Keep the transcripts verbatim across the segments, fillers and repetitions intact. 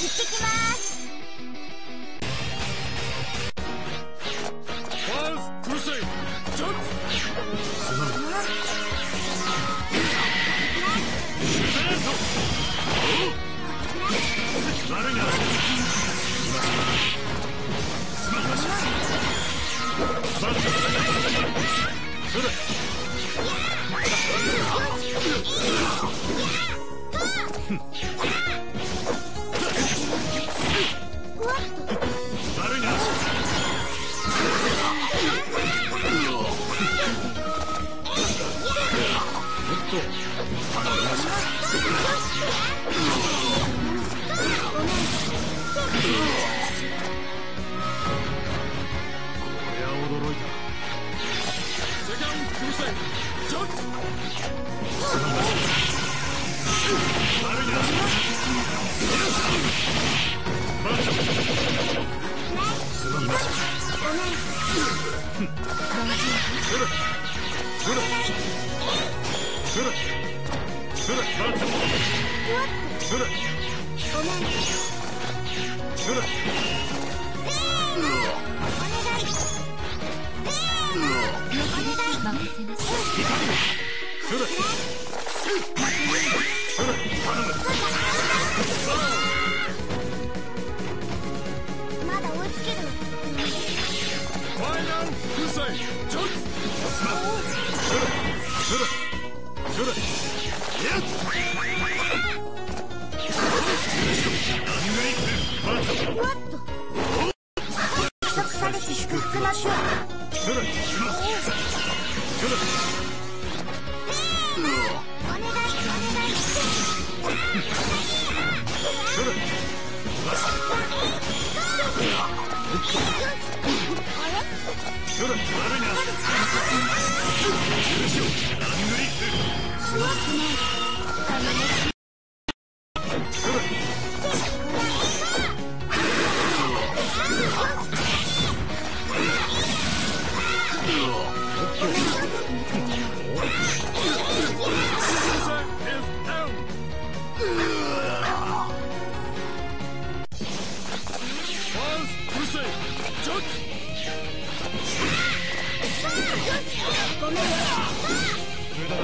ってきます。 ファーストクルセイジャンプ。すまん。悪いな。すまんまし。バツ。それ。悪いな。おっと。頼みまし。こりゃ驚いた。セカンドクルセイジャンプ。すまんまし。悪いな。バツ。すまんまし。それそれそれそれバツ。それそれまだ追いつける。 ファイナルクルセイジャンプ。スマッそれそれそれやっふわっと約束されし祝福の手話。 それスマッそれお願いお願いそれそれ悪いな。許しをアングリップ。 すごくないそれごめんよ。 無駄だ。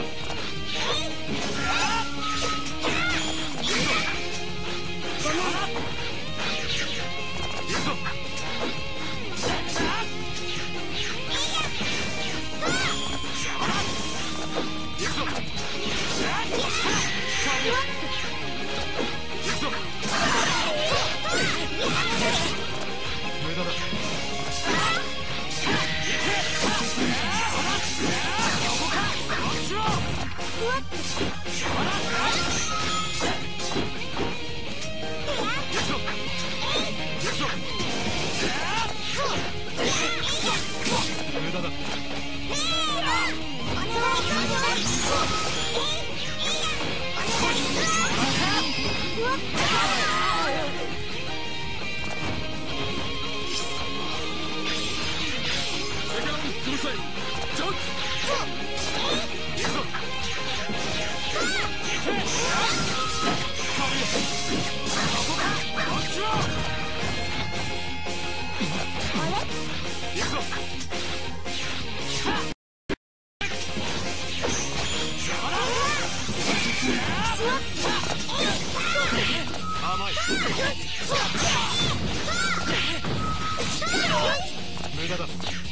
無駄だ。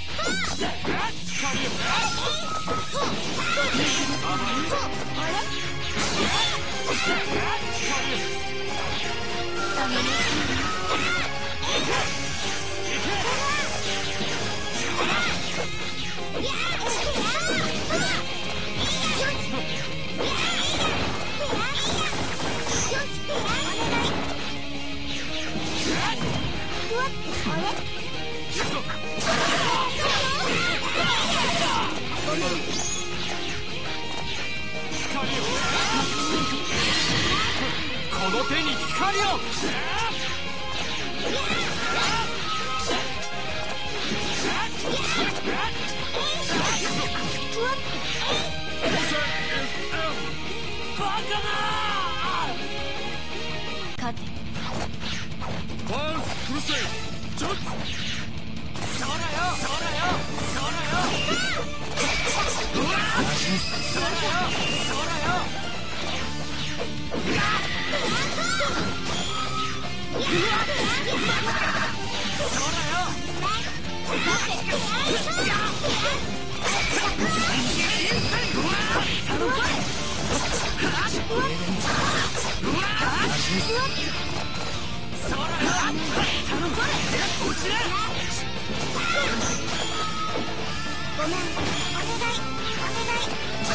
この手に光を。バカな。勝て。 ファーストクルセイドジャッジそうだよそうだよそうだよそうだよそうだよごめん、お願い、お願い。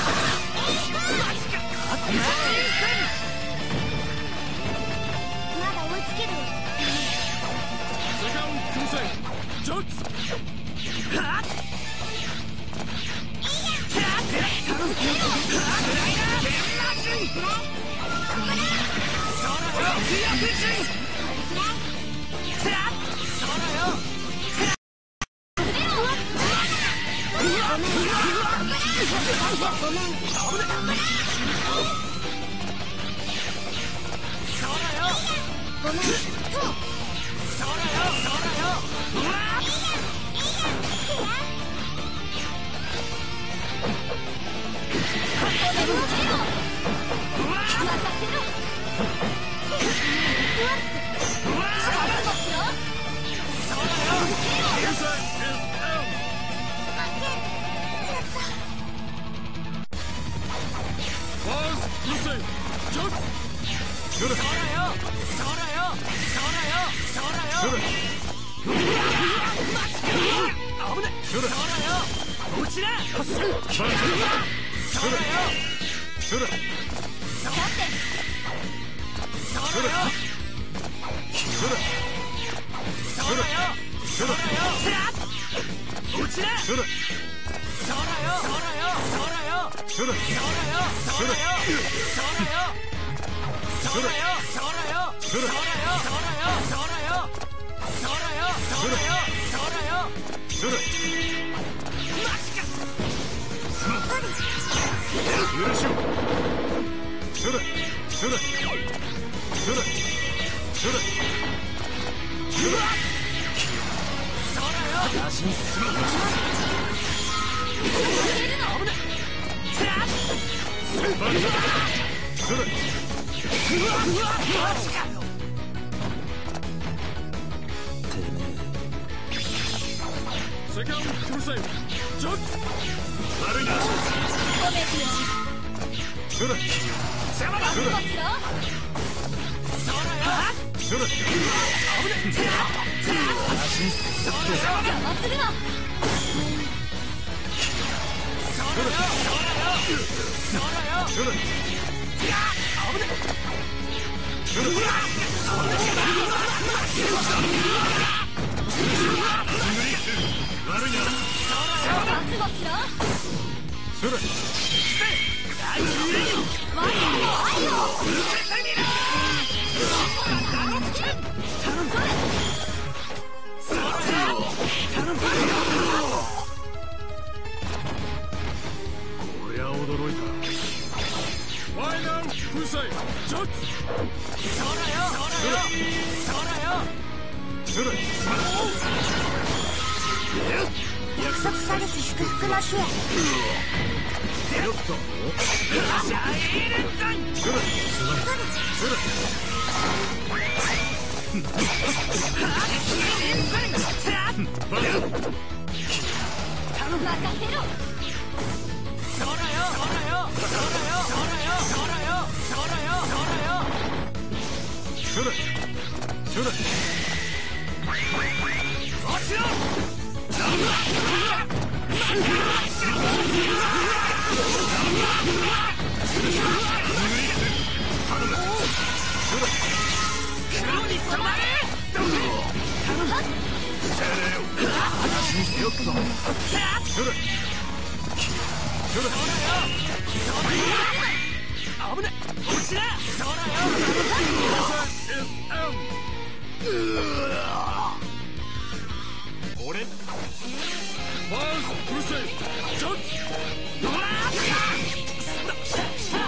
まだ追いつける。 セカンドクルセイドジャッジはっ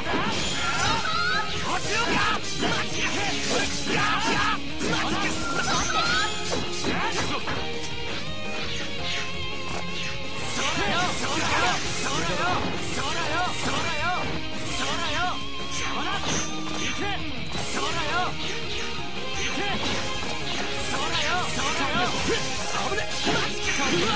こ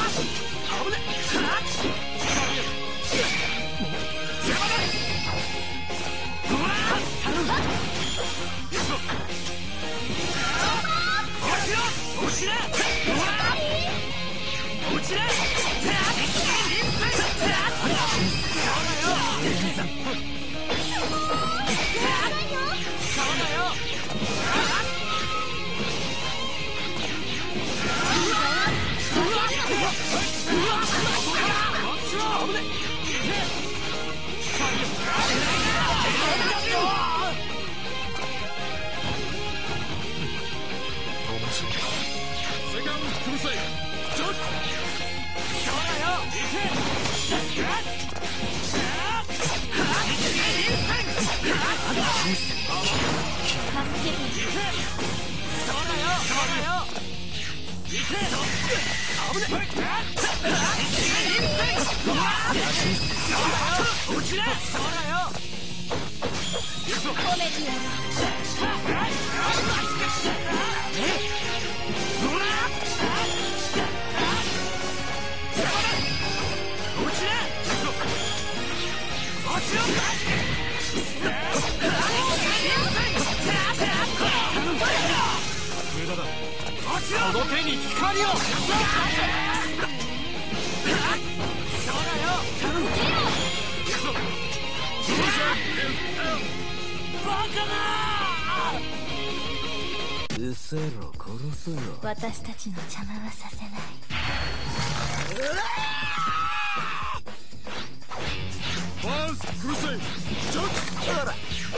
私たちの邪魔はさせない。 ファーストクルセイジャッジ。 そらよ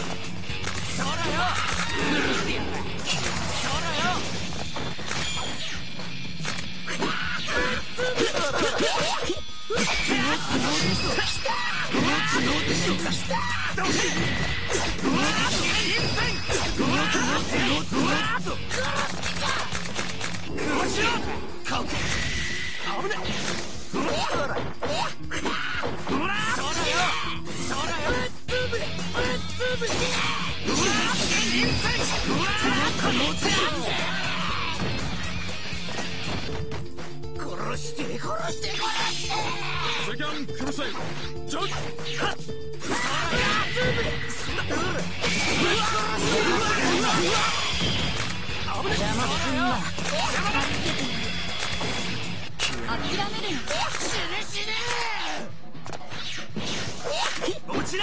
殺して殺して殺してセカンドクルセイジャッジ。 諦めるの。 死ね死ね落ちな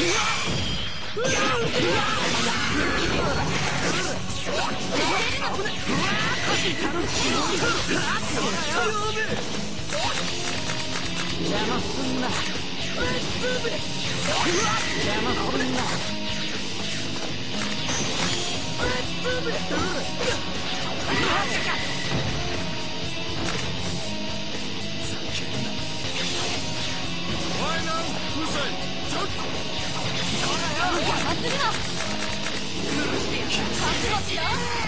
邪魔すんな。邪魔すんな。 ファイナルクルセイジャッジ。 邪魔するな。覚悟しろ。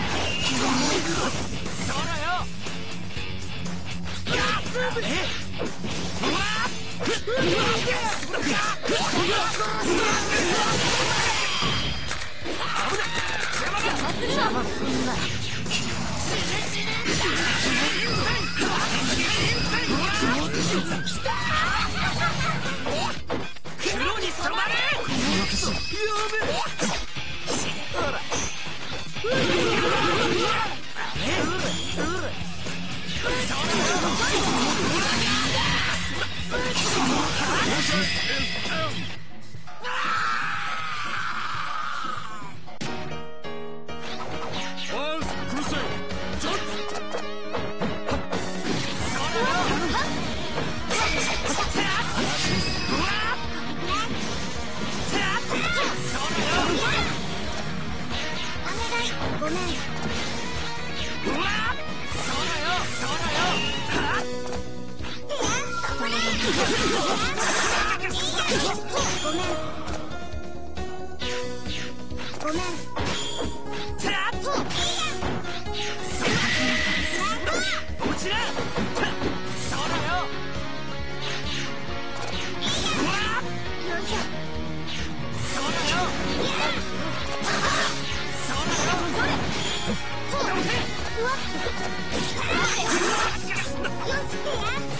邪魔すんな。 黒に染まれごめん。 うわっそうだよそうだよはっごめん。ごめん。 てらっと落ちなそうだようわっよいしょ。 そうだよそうだよそれうわっ。よし、てや。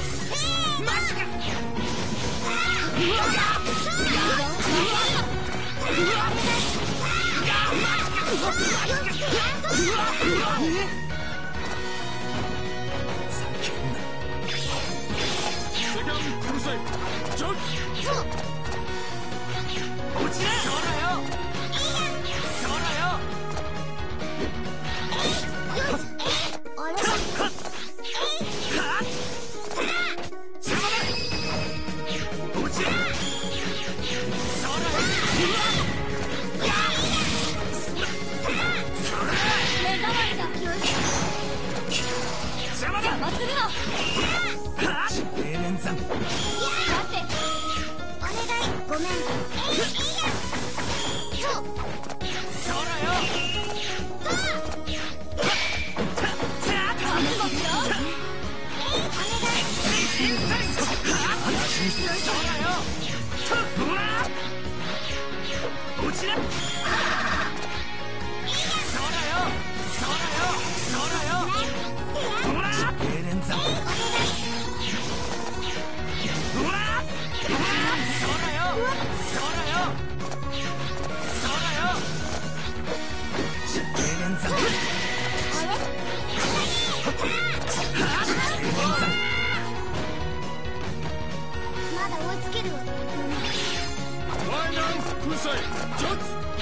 セカンドうるさいジャンプ落ちなそうだよそうだよあれ落ちなそうだよ目障りだ邪魔するの冷連山だってお願いごめんそうだよ落ちなそうだよそうだよそうだよほら冷連山ほらそうだよそうだよそうだよ冷連山まだ追いつけるわワイナンうるさいジャンプ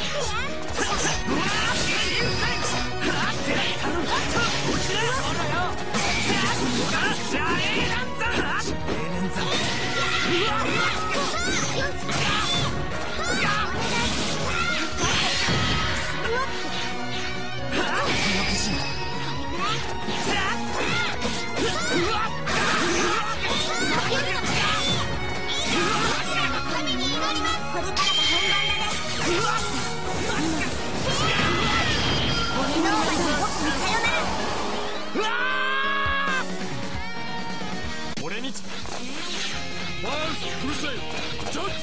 俺にワンうるさいジャンプ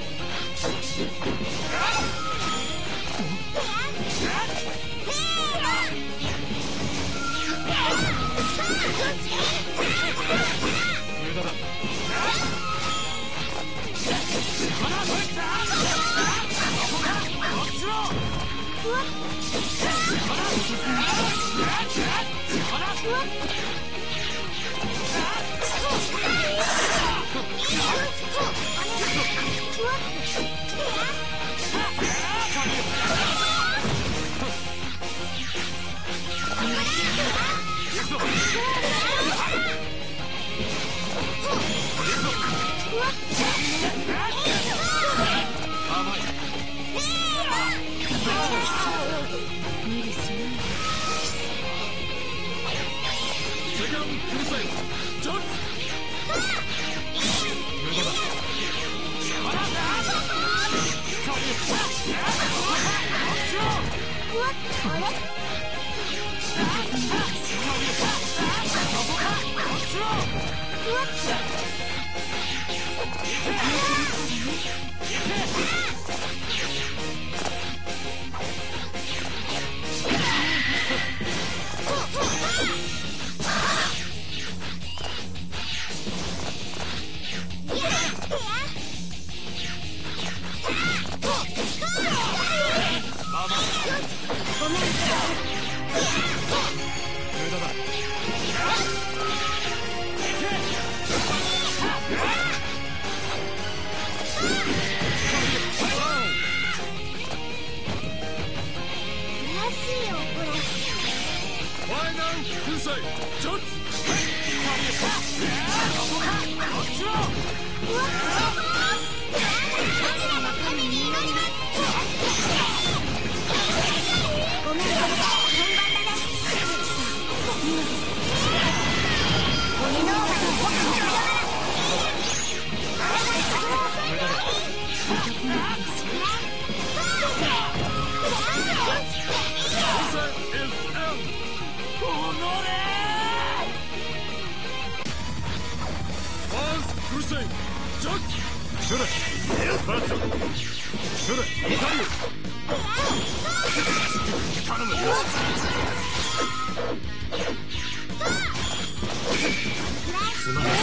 無駄だセカンドうるさいジャンプ無駄だ無駄だワイナンうるさいジャンプうるさいジャンプそれバツそれイタリオ頼むよすまない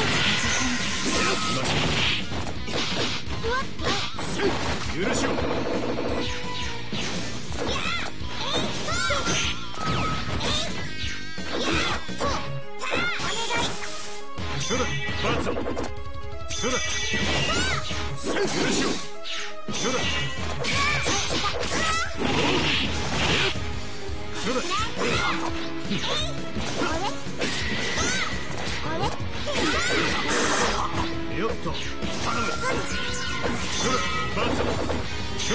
許しろよっと頼む。それバツそれ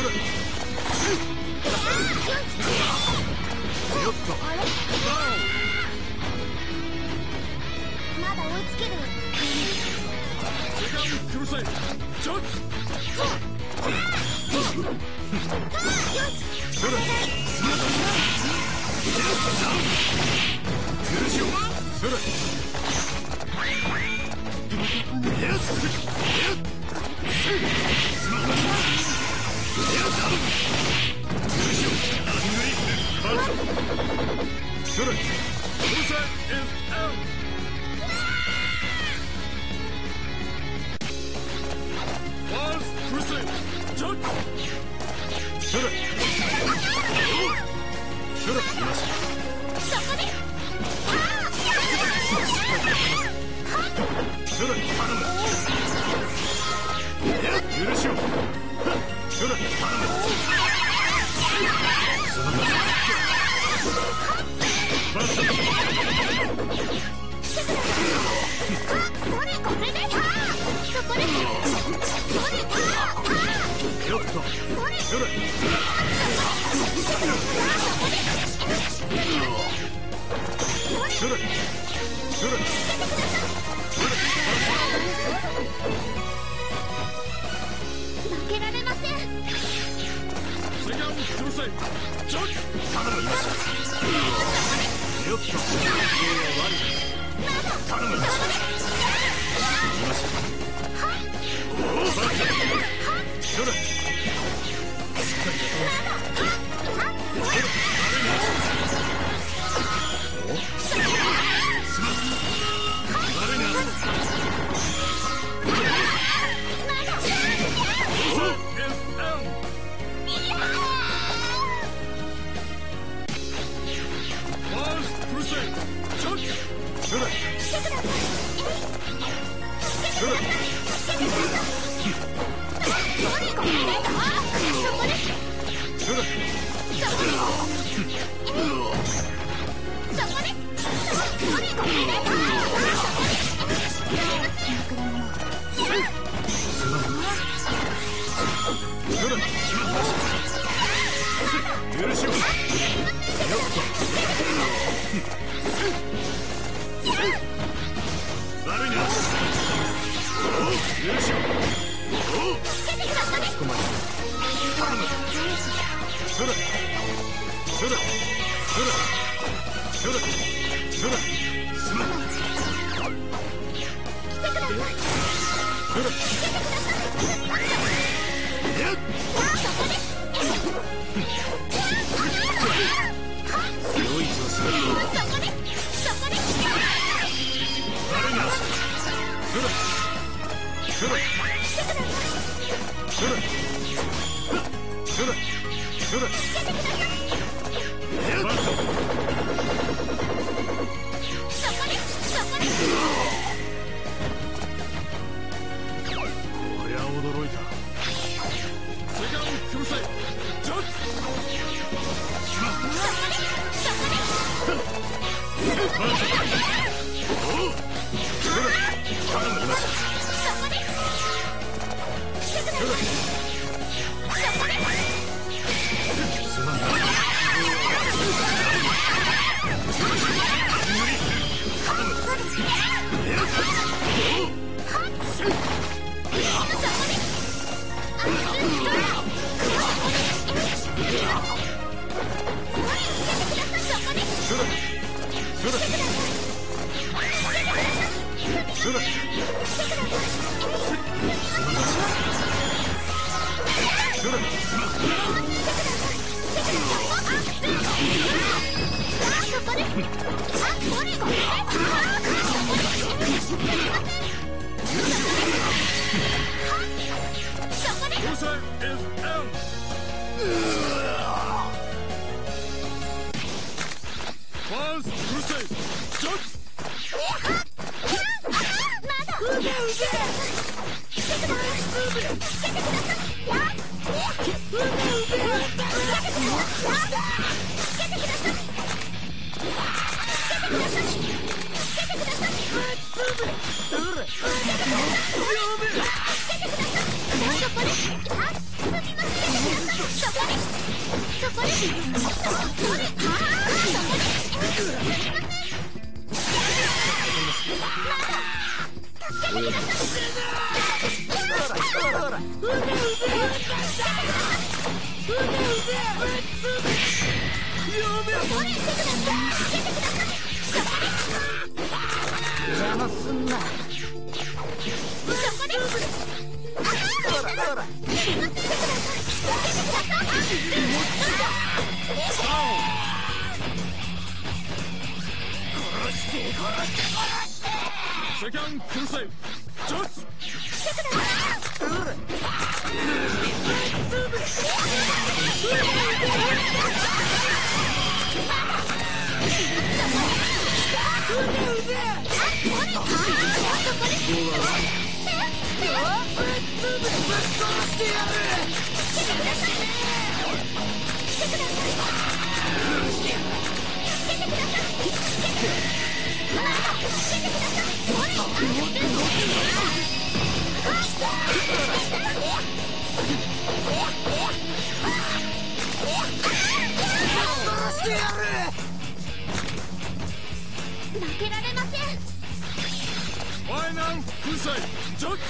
よっとまだ追いつけるわ。 セカンドクルサイドジャッジそれ許しよそれやっすやっすまんなやっだ許しよアングリバルソそれクルサイド is out Once crusade jumpそれそれよしそこでそれ頼む許しよそれ頼むそのままバルサそれこれでそこでそれよっとそれそれそれ負けられません。 セカンドクルサイドジャッジ頼むよっと頼むそれそ邪魔すんな。 セカンクルセイジョッジ負けられません。 ファイナルクルセイジョッジ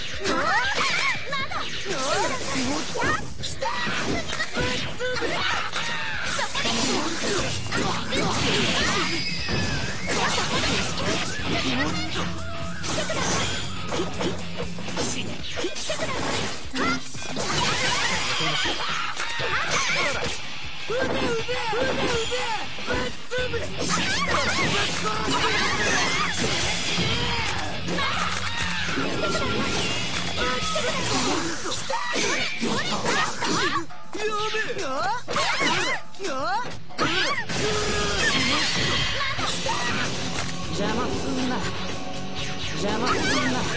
邪魔すんな。邪魔すんな。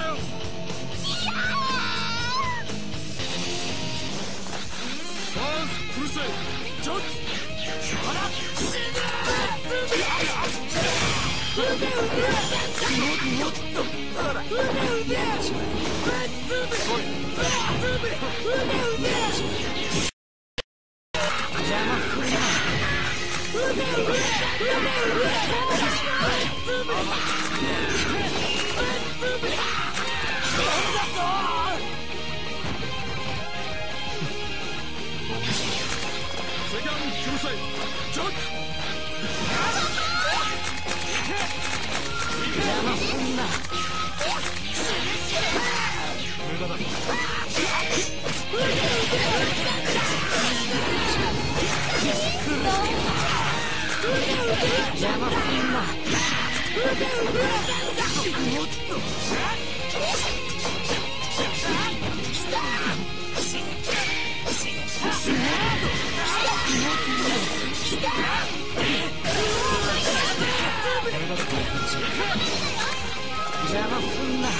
ファーストクルセイジョッジセカンクルセイジョッジ邪魔すんな。 無駄だ。 邪魔すんな。邪魔すんな。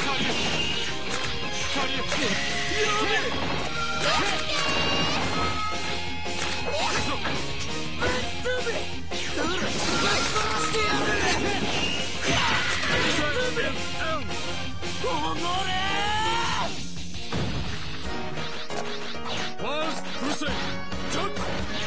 ファーストクルセイジョッジ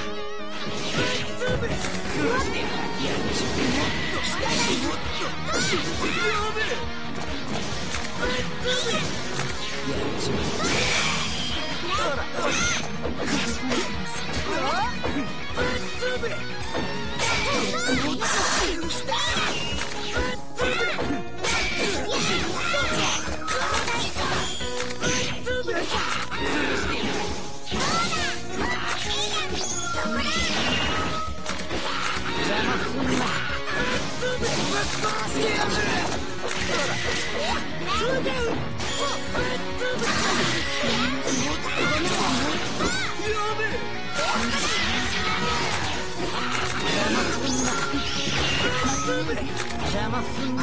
邪魔すんな。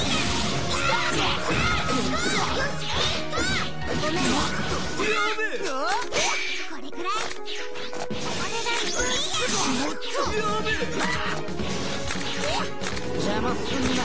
ファーストクルセイジョッジ邪魔すんな。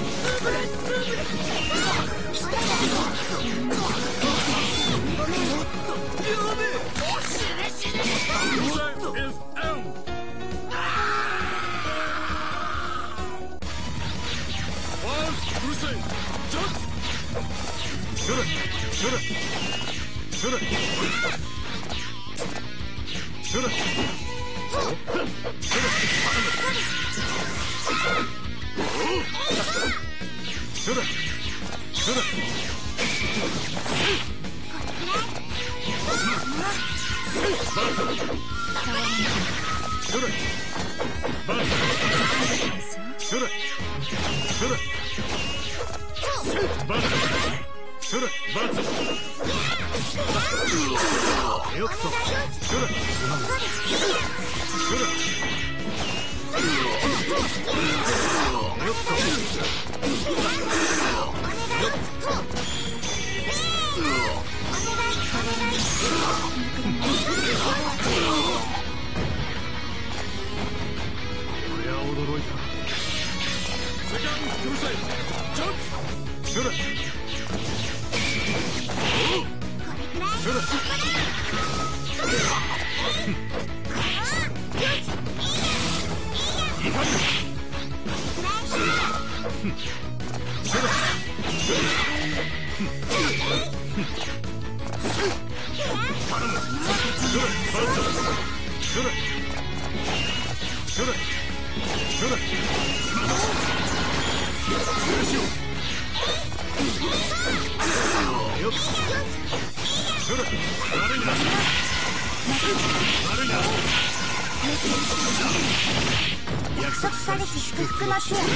約束されし祝福の手や。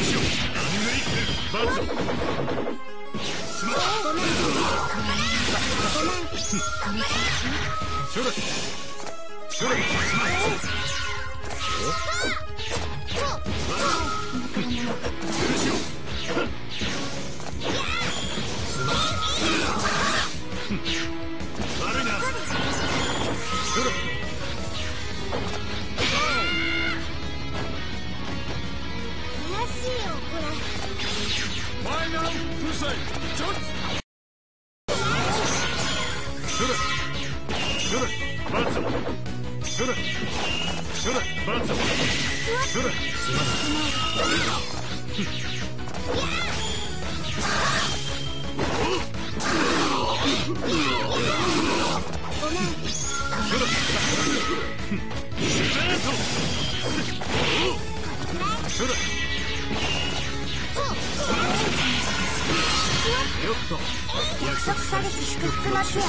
約束されし祝福の手や。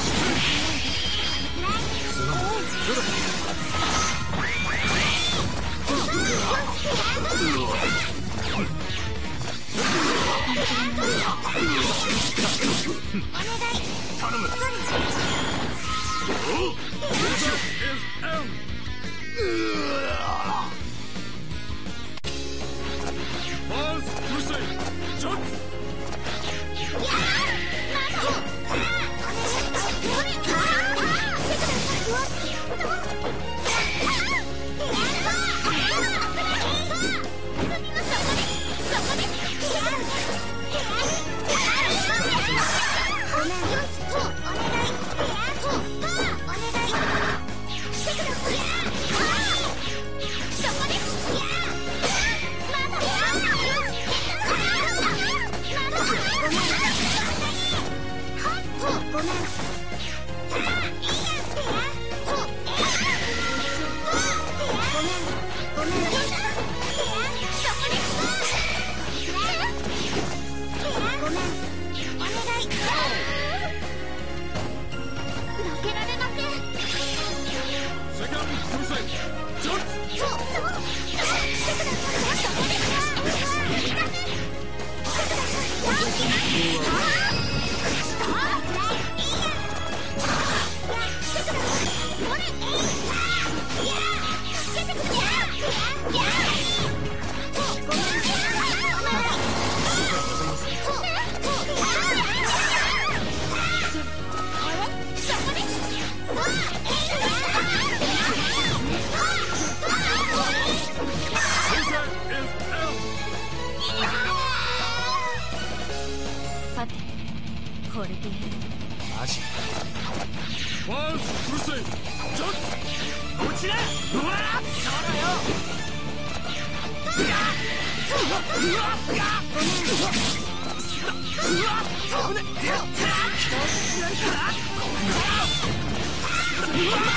ファーストクルセイドジャッ落ちな。うわっそうだよ。うわっうわっうわっ危ねえ。やったー。うわっ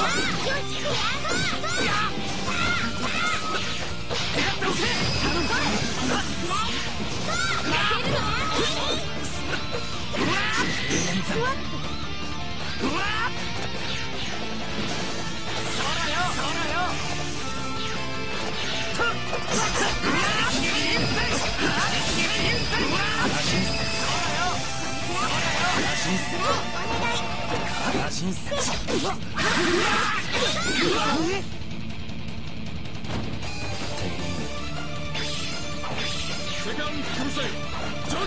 セカンドクルセイドジャッ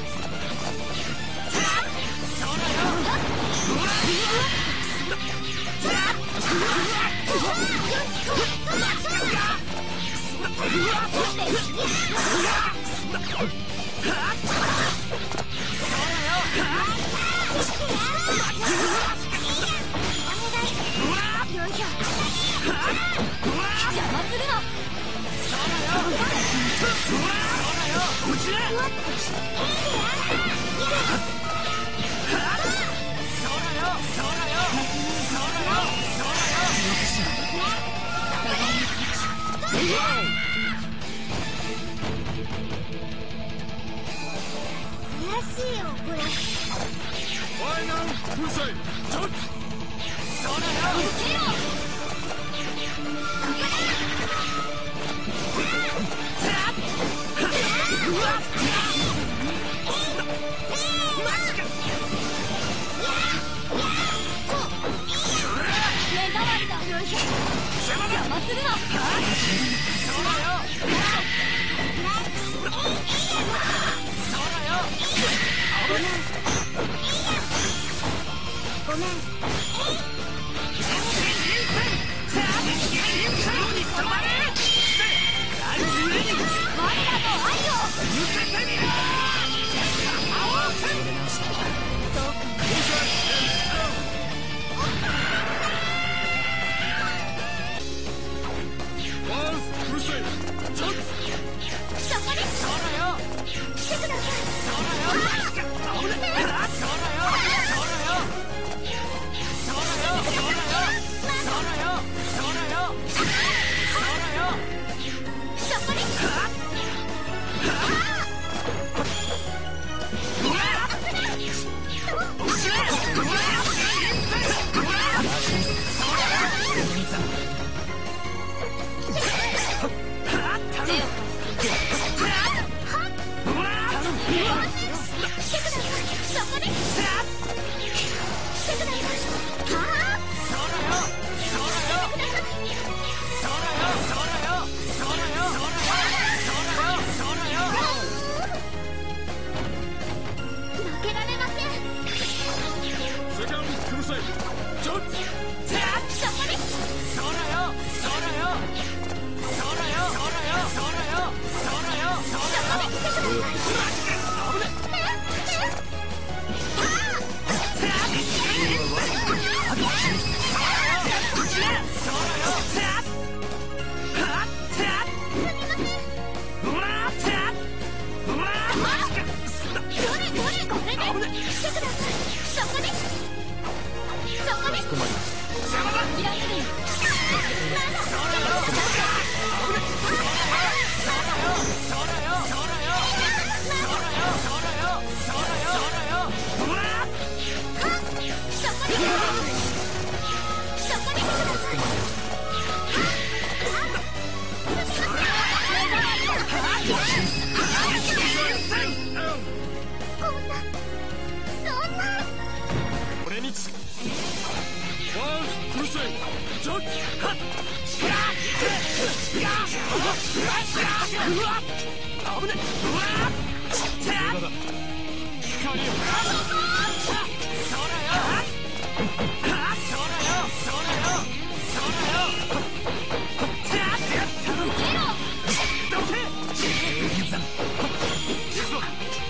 ファイナルクルセイドジャッごめん。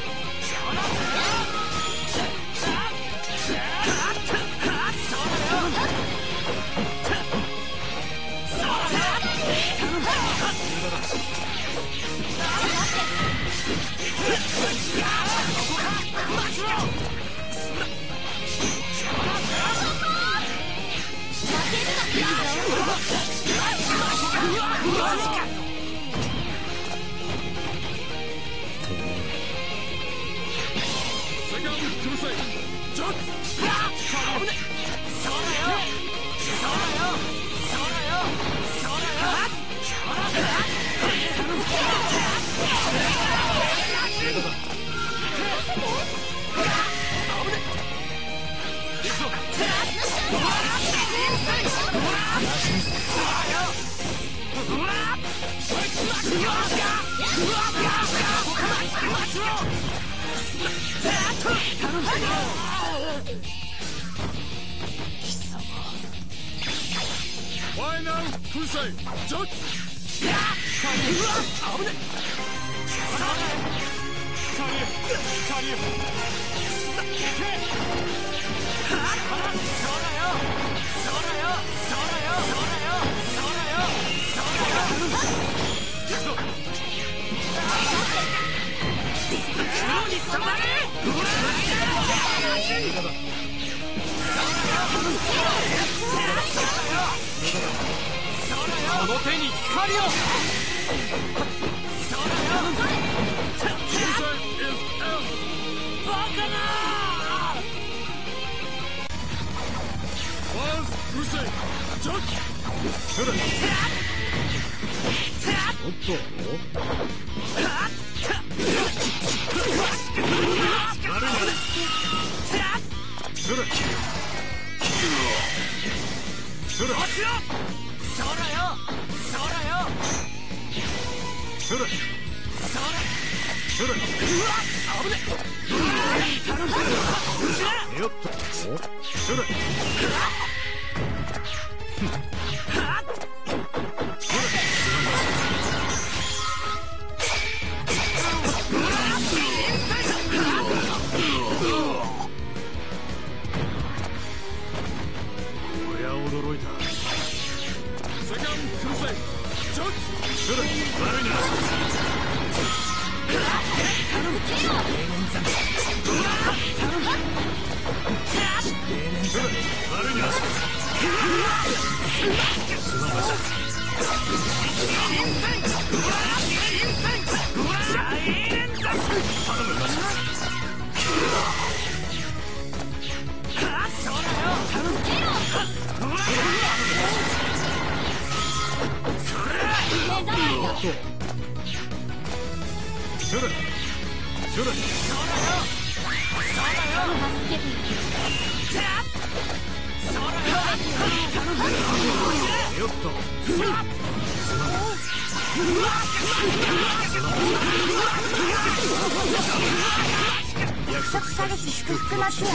う歳ジャッ危ね。そうだよそうだよそうだよそうだよ。 ファイナル粉砕ジャッ危ね。この手に光を。バカな。 ファースト粉砕ジャッそれおっとそれそれそうだよそうだよそれそれ危ね。 よっとそれ驚いた。セカンド粉砕ジャッそれ悪いな。それ悪いな。それそれよっと約束探し祝福待ちや。